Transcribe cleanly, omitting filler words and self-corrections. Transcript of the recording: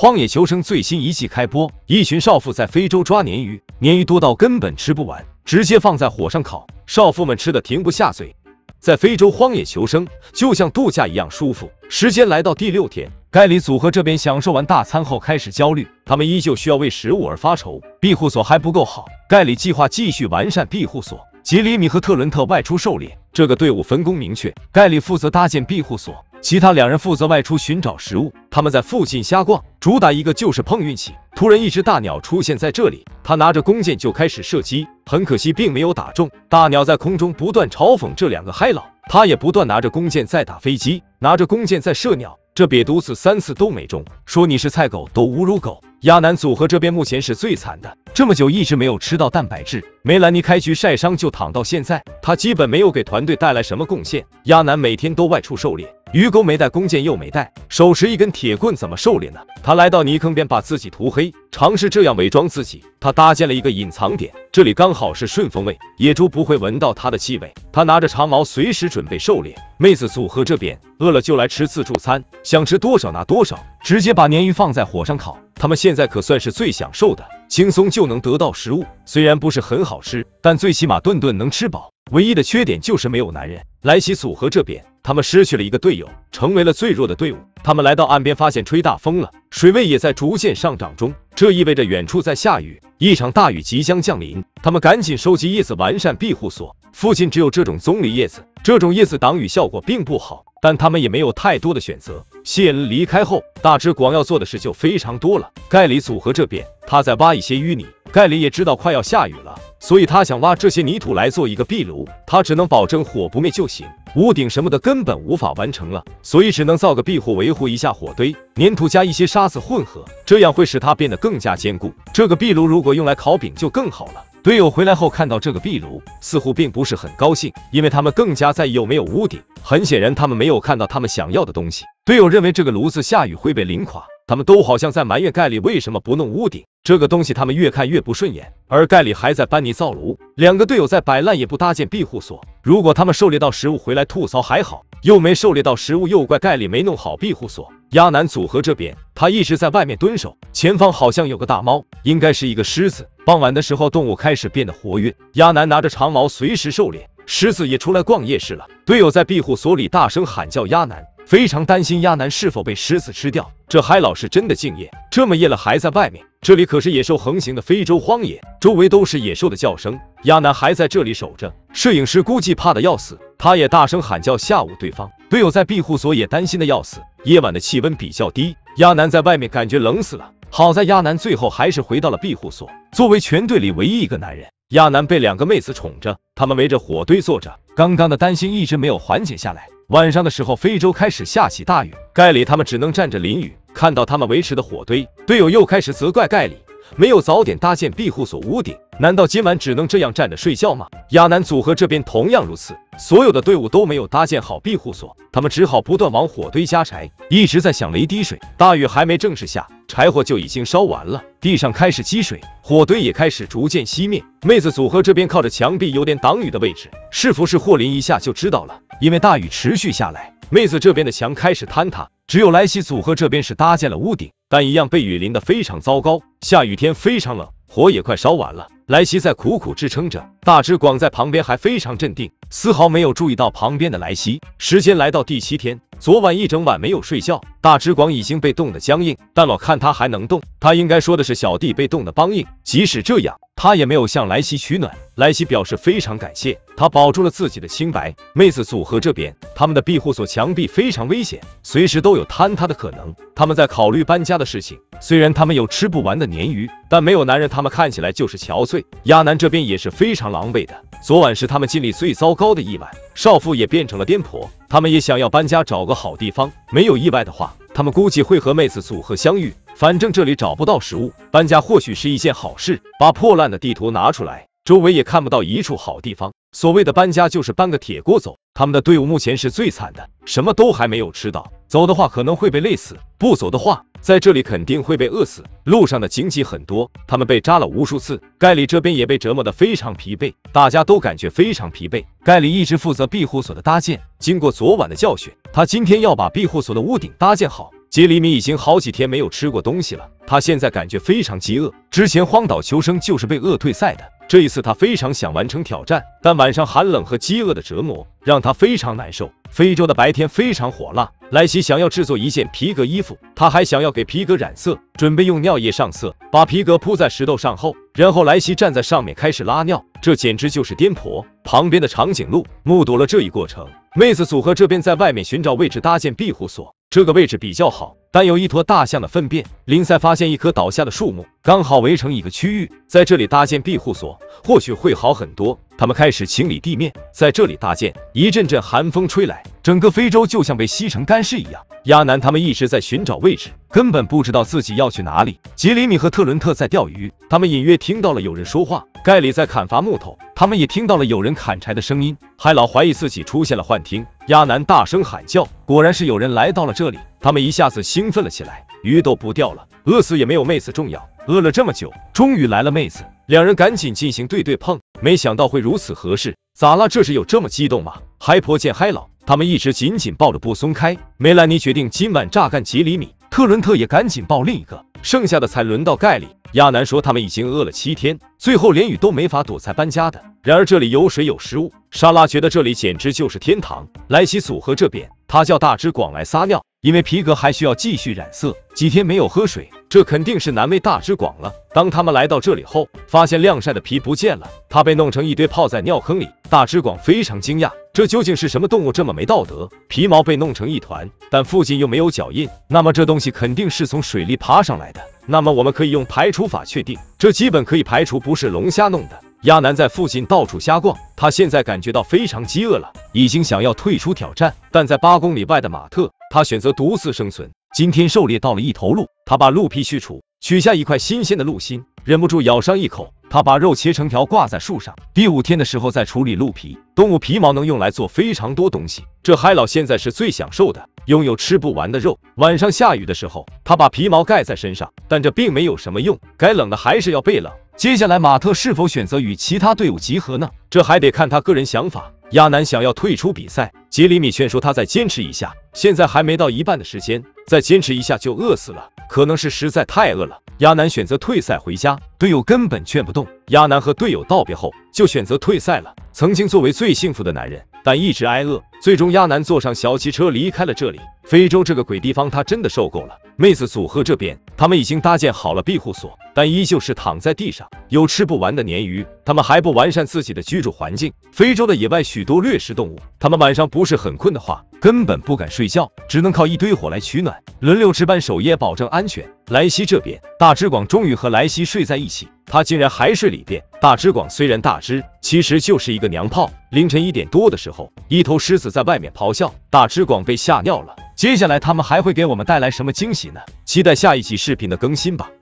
荒野求生最新一季开播，一群少妇在非洲抓鲶鱼，鲶鱼多到根本吃不完，直接放在火上烤，少妇们吃的停不下嘴。在非洲荒野求生就像度假一样舒服。时间来到第6天，盖里组合这边享受完大餐后开始焦虑，他们依旧需要为食物而发愁，庇护所还不够好。盖里计划继续完善庇护所，杰里米和特伦特外出狩猎，这个队伍分工明确，盖里负责搭建庇护所，其他2人负责外出寻找食物。他们在附近瞎逛，主打一个就是碰运气。突然一只大鸟出现在这里，他拿着弓箭就开始射击，很可惜并没有打中。大鸟在空中不断嘲讽这2个嗨佬，他也不断拿着弓箭在打飞机，拿着弓箭在射鸟，这瘪犊子3次都没中，说你是菜狗都侮辱狗。亚男组合这边目前是最惨的，这么久一直没有吃到蛋白质，梅兰妮开局晒伤就躺到现在，他基本没有给团队带来什么贡献。亚男每天都外出狩猎，鱼钩没带，弓箭又没带，手持一根铁棍怎么狩猎呢？他来到泥坑边把自己涂黑，尝试这样伪装自己。他搭建了一个隐藏点，这里刚好是顺风位，野猪不会闻到他的气味。他拿着长矛随时准备狩猎。妹子组合这边饿了就来吃自助餐，想吃多少拿多少，直接把鲶鱼放在火上烤。他们现在可算是最享受的，轻松就能得到食物，虽然不是很好吃，但最起码顿顿能吃饱。唯一的缺点就是没有男人。莱西组合这边，他们失去了一个队友，成为了最弱的队伍。他们来到岸边，发现吹大风了，水位也在逐渐上涨中，这意味着远处在下雨，一场大雨即将降临。他们赶紧收集叶子，完善庇护所。附近只有这种棕榈叶子，这种叶子挡雨效果并不好，但他们也没有太多的选择。谢恩离开后，大只广要做的事就非常多了。盖里组合这边，他在挖一些淤泥。盖里也知道快要下雨了，所以他想挖这些泥土来做一个壁炉，他只能保证火不灭就行，屋顶什么的根本无法完成了，所以只能造个庇护维护一下火堆，粘土加一些沙子混合，这样会使它变得更加坚固。这个壁炉如果用来烤饼就更好了。队友回来后看到这个壁炉，似乎并不是很高兴，因为他们更加在意有没有屋顶。很显然他们没有看到他们想要的东西。队友认为这个炉子下雨会被淋垮，他们都好像在埋怨盖里为什么不弄屋顶，这个东西他们越看越不顺眼。而盖里还在搬泥造炉，2个队友在摆烂也不搭建庇护所。如果他们狩猎到食物回来吐槽还好，又没狩猎到食物又怪盖里没弄好庇护所。亚男组合这边，他一直在外面蹲守，前方好像有个大猫，应该是一个狮子。傍晚的时候动物开始变得活跃，亚男拿着长矛随时狩猎，狮子也出来逛夜市了。队友在庇护所里大声喊叫亚男，非常担心亚男是否被狮子吃掉。这海老是真的敬业，这么夜了还在外面，这里可是野兽横行的非洲荒野，周围都是野兽的叫声。亚男还在这里守着，摄影师估计怕得要死，他也大声喊叫吓唬对方。队友在庇护所也担心的要死，夜晚的气温比较低，亚男在外面感觉冷死了。好在亚男最后还是回到了庇护所，作为全队里唯一一个男人，亚男被2个妹子宠着，他们围着火堆坐着，刚刚的担心一直没有缓解下来。晚上的时候，非洲开始下起大雨，盖里他们只能站着淋雨。看到他们维持的火堆，队友又开始责怪盖里没有早点搭建庇护所屋顶，难道今晚只能这样站着睡觉吗？亚男组合这边同样如此，所有的队伍都没有搭建好庇护所，他们只好不断往火堆加柴，一直在响雷滴水。大雨还没正式下，柴火就已经烧完了，地上开始积水，火堆也开始逐渐熄灭。妹子组合这边靠着墙壁有点挡雨的位置，是不是祸临一下就知道了，因为大雨持续下来，妹子这边的墙开始坍塌。只有莱西组合这边是搭建了屋顶，但一样被雨淋得非常糟糕。下雨天非常冷，火也快烧完了，莱西在苦苦支撑着，大只广在旁边还非常镇定，丝毫没有注意到旁边的莱西。时间来到第7天，昨晚一整晚没有睡觉，大只广已经被冻得僵硬，但我看他还能动，他应该说的是小弟被冻得梆硬。即使这样，他也没有向莱西取暖，莱西表示非常感谢，他保住了自己的清白。妹子组合这边，他们的庇护所墙壁非常危险，随时都有坍塌的可能，他们在考虑搬家的事情。虽然他们有吃不完的鲶鱼，但没有男人，他们看起来就是憔悴。亚男这边也是非常狼狈的，昨晚是他们经历最糟糕的一晚，少妇也变成了癫婆，他们也想要搬家找个好地方，没有意外的话，他们估计会和妹子组合相遇。反正这里找不到食物，搬家或许是一件好事。把破烂的地图拿出来，周围也看不到一处好地方。所谓的搬家就是搬个铁锅走。他们的队伍目前是最惨的，什么都还没有吃到，走的话可能会被累死，不走的话在这里肯定会被饿死。路上的荆棘很多，他们被扎了无数次。盖里这边也被折磨得非常疲惫，大家都感觉非常疲惫。盖里一直负责庇护所的搭建，经过昨晚的教训，他今天要把庇护所的屋顶搭建好。 杰里米已经好几天没有吃过东西了，他现在感觉非常饥饿。之前荒岛求生就是被饿退赛的，这一次他非常想完成挑战，但晚上寒冷和饥饿的折磨让他非常难受。非洲的白天非常火辣，莱西想要制作一件皮革衣服，他还想要给皮革染色，准备用尿液上色，把皮革铺在石头上后，然后莱西站在上面开始拉尿，这简直就是颠簸。旁边的长颈鹿目睹了这一过程，妹子组合这边在外面寻找位置搭建庇护所，这个位置比较好，但有一坨大象的粪便。林赛发现一棵倒下的树木，刚好围成一个区域，在这里搭建庇护所或许会好很多。他们开始清理地面，在这里搭建。一阵阵寒风吹来，整个非洲就像被吸成干尸一样。亚南他们一直在寻找位置，根本不知道自己要去哪里。杰里米和特伦特在钓鱼，他们隐约听到了有人说话。盖里在砍伐木头，他们也听到了有人砍柴的声音。海老怀疑自己出现了幻听，亚南大声喊叫，果然是有人来到了这里。他们一下子兴奋了起来，鱼都不钓了，饿死也没有妹子重要。饿了这么久，终于来了妹子，两人赶紧进行对碰，没想到会如此合适。咋了？这是有这么激动吗？海婆见海老，他们一直紧紧抱着不松开。梅兰妮决定今晚榨干杰里米，特伦特也赶紧抱另一个，剩下的才轮到盖里。亚南说他们已经饿了7天，最后连雨都没法躲才搬家的。然而这里有水有食物，莎拉觉得这里简直就是天堂。莱西组合这边，他叫大只广来撒尿，因为皮革还需要继续染色，几天没有喝水，这肯定是难为大只广了。当他们来到这里后，发现晾晒的皮不见了，它被弄成一堆泡在尿坑里。大只广非常惊讶，这究竟是什么动物这么没道德？皮毛被弄成一团，但附近又没有脚印，那么这东西肯定是从水里爬上来的。那么我们可以用排除法确定，这基本可以排除不是龙虾弄的。亚南在附近到处瞎逛，他现在感觉到非常饥饿了，已经想要退出挑战，但在8公里外的马特，他选择独自生存。今天狩猎到了一头鹿，他把鹿皮去除，取下一块新鲜的鹿心，忍不住咬上一口。他把肉切成条挂在树上，第5天的时候再处理鹿皮。动物皮毛能用来做非常多东西，这海老现在是最享受的，拥有吃不完的肉。晚上下雨的时候，他把皮毛盖在身上，但这并没有什么用，该冷的还是要被冷。接下来马特是否选择与其他队伍集合呢？这还得看他个人想法。亚南想要退出比赛，杰里米劝说他再坚持一下，现在还没到一半的时间，再坚持一下就饿死了，可能是实在太饿了。亚南选择退赛回家，队友根本劝不动。亚南和队友道别后，就选择退赛了。曾经作为最幸福的男人，但一直挨饿，最终亚南坐上小汽车离开了这里。非洲这个鬼地方，他真的受够了。妹子组合这边，他们已经搭建好了庇护所，但依旧是躺在地上，有吃不完的鲶鱼。他们还不完善自己的居住环境。非洲的野外许多掠食动物，他们晚上不是很困的话，根本不敢睡觉，只能靠一堆火来取暖，轮流值班守夜，保证安全。莱西这边，大只广终于和莱西睡在一起，他竟然还睡里边。大只广虽然大只，其实就是一个娘炮。凌晨1点多的时候，一头狮子在外面咆哮，大只广被吓尿了。接下来他们还会给我们带来什么惊喜呢？期待下一集视频的更新吧。